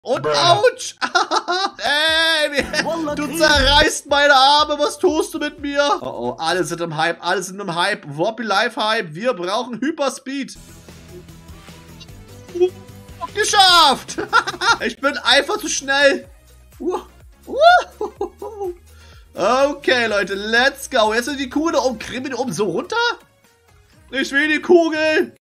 Und ouch! Ey, du zerreißt meine Arme. Was tust du mit mir? Oh, oh, alle sind im Hype. Alle sind im Hype. Wobbly Life Hype. Wir brauchen Hyperspeed. Geschafft! Ich bin einfach zu schnell. Okay, Leute. Let's go. Jetzt sind die Kugel da oben. Kriegen wir die oben so runter? Ich will die Kugel.